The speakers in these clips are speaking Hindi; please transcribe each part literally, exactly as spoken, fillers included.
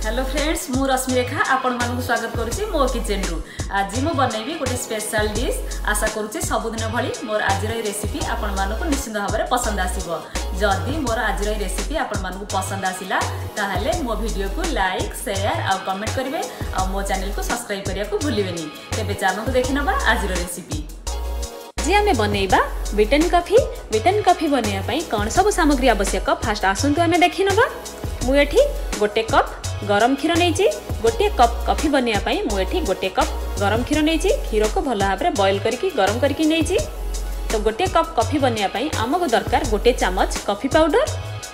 हेलो फ्रेंड्स, मु रश्मिरेखा आपण मानक स्वागत करुच्ची मो किचन रु। आज मु बनैबी गोटे स्पेशल डिश। आशा करुच्ची सबुदिन भली मोर आज रेसिपी आपण मानक निश्चित भाव में पसंद आसीबो। जदि मोर आज रेसिपी आपण मानक पसंद आसिला ताहले मो वीडियो को लाइक शेयर और कमेंट करेंगे और मो चैनल को सब्सक्राइब करने को भूलिबेनी। तेबे चलो देखि नबा आज रेसिपी। जी आमे बनैबा विटन कॉफी। विटन कॉफी बनैया पई कोन सब सामग्री आवश्यक फास्ट आसंतु आमे देखि नबा। मु एठी गोटे कप गरम क्षीर नहीं, गोटे कप कॉफी बनैया पई मु एठी गोटे कप गरम क्षीर नहीं, क्षीर को भल भाव बॉयल करके गरम करके नहीं। तो गोटे कप कॉफी बनैया पई आमको दरकार गोटे चामच कॉफी पाउडर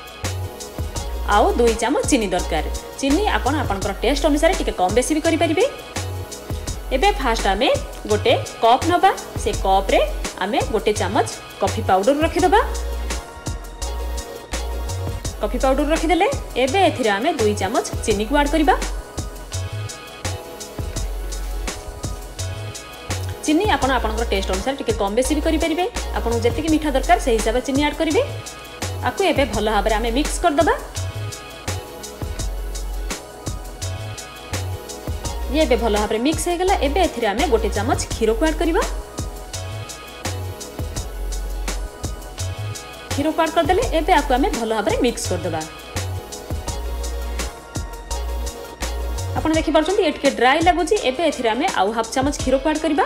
आउ दुई चामच चीनी दरकार। चीनी आपण आपनकर टेस्ट अनुसार टिके कम बेसी भी करि परिबे। एबे फास्ट आमे गोटे कप नबा, से कप रे आमे गोटे चामच कॉफी पाउडर रखि दबा। कॉफी पाउडर रखिदेले एबे एथिरे आमे दुई चामच चीनी को ऐड करिबा। चीनी आपण आपनकर टेस्ट अनुसार टिके कम बेसी भी करि परिबे। आपन जति कि मीठा दरकार से हिसाब चीनी ऐड करिवे। आकु एबे भल भाव रे आमे मिक्स कर दबा। ये एबे भल भाव रे मिक्स हे गेला। एबे एथिरे आमे गोटे चामच क्षीर को ऐड करिबा। क्षीर को ऐड कर देले एबे आकु आमे भल भाव रे मिक्स कर दबा। आपण देखि परछंती एटके ड्राई लागुची। एबे एथिरे आमे आउ हाफ चामच क्षीर को ऐड करिबा।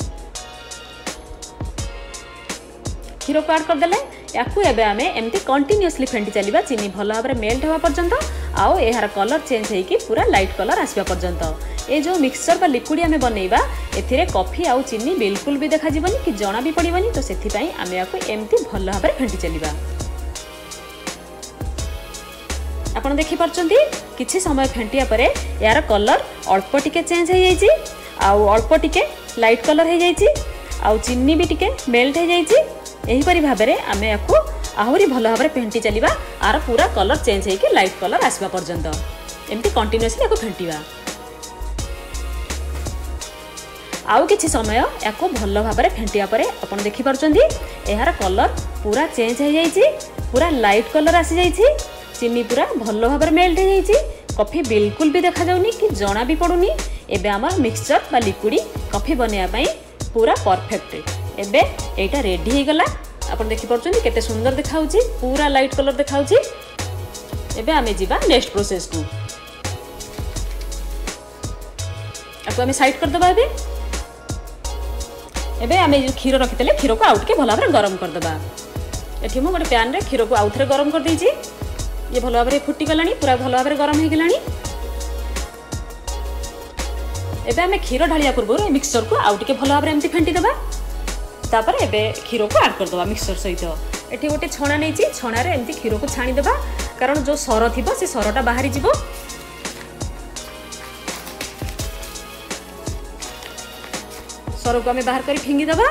क्षीर को ऐड कर देले याकु एबे आमे एमती कंटीन्यूअसली फेंटी चलिबा। चीनी भल भाव रे मेल्ट होवा पर्यंत आउ एहार कलर चेंज हेकी पूरा लाइट कलर आसीबा पर्यंत। ए जो मिक्सचर बा लिक्विड आमे बनैबा एथिरे कॉफी आउ चीनी बिल्कुल भी देखा जीवनी कि जना भी पड़िबनी। तो सेथि पई आमे याकु एमती भल भाव रे फेंटी चलिबा। आपण देखि परछंती किछि समय फेंटिया परे यार कलर अल्प टिके चेंज हे जाईची आउ अल्प टिके लाइट कलर हे जाईची आउ चीनी भी टिके मेल्ट हे जाईची। एही परि भाबरे आमे याकु आहुरी भल भाव रे फेंटी चलिबा। आर पूरा कलर चेंज हेकी लाइट कलर आसीबा पर्यंत एमती कंटीन्यूअसली याकु फेंटिबा। आउ किछि समय याकु भल भाव रे फेंटिया परे आपण देखि परछंती एहार कलर पूरा चेंज हे जाईची, पूरा लाइट कलर आसी जाईची। चीनी पूरा भल भाव रे मेल्ट हे जाईची। कॉफी बिल्कुल भी देखा जाउनी कि जना भी पडुनी। एबे हमर मिक्सचर बा लिक्विड कॉफी बनैया पई पूरा परफेक्ट। एबे एटा रेडी हे गला। आपण देखि परछंती केते सुंदर देखाउची, पूरा लाइट कलर देखाउची। एबे आमे जिबा नेक्स्ट प्रोसेस को। आको आमे साइड कर दबा। एबे एबे आमे जो क्षीर रखितले क्षीर को आउट के भल भाव रे गरम कर दबा। एठी मु गोटे पैन रे क्षीर को आउथरे गरम कर देइची। ये भल भाव रे फुटी गलानी, पूरा भल भाव रे गरम हे गेलानी। एबे आमे क्षीर ढालिया पूर्व मिक्सचर को आउट के भल भाव रे एमती फेंटी दबा। तापर एबे क्षीर को ऐड कर दबा मिक्सचर सहित। एठी गोटे छणा नेची, छणा रे एमती क्षीर को छाणी दबा कारण जो सर थिबो से सरटा बाहरी जिवो। सर को आमे बाहर करी फिंगी दबा।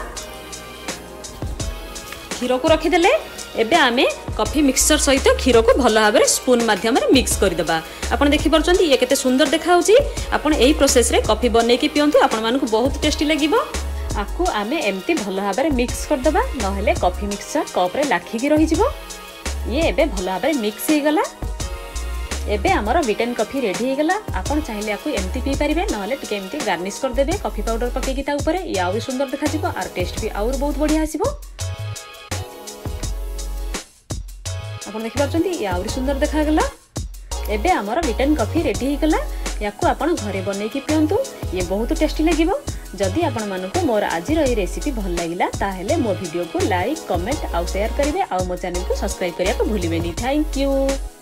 क्षीर को रखी देले एबे आमे कॉफी मिक्सचर सहित क्षीर को भल भाव रे स्पून माध्यम रे मिक्स कर दबा। आपण देखि परछंती ये केते सुंदर देखाउची। आपण एही प्रोसेस रे कॉफी बनै की पियंतु, आपण मानकु बहुत टेस्टी लागिबो। आकु आमे एमती भल भाव रे मिक्स कर दबा, नहले कॉफी मिक्सचर कप रे लाखी की रहि जिवो। ये एबे भल भाव रे मिक्स हे गला। एबे हमर विटन कॉफी रेडी हे गला। आपण चाहिले आकु एमती पी परिबे, नहले टिके एमती गार्निश कर देबे कॉफी पाउडर पके की ता ऊपर। ये आउर सुंदर देखा जिवो आर टेस्ट भी आउर बहुत बढ़िया आसीबो। आपण देखि परछंती ये आउर सुंदर देखा गला। एबे हमर विटन कॉफी रेडी हे गला। याकु आपण घरे बनै की पियंतु, ये बहुत टेस्टी लागिबो। जदि आपण मानकु मोर आजिर ए रेसिपी भल लागिला ताहेले मो वीडियो को लाइक कमेंट आउ शेयर करिवे आउ मो चैनल को सब्सक्राइब करिया को भूलिबेनी। Thank you.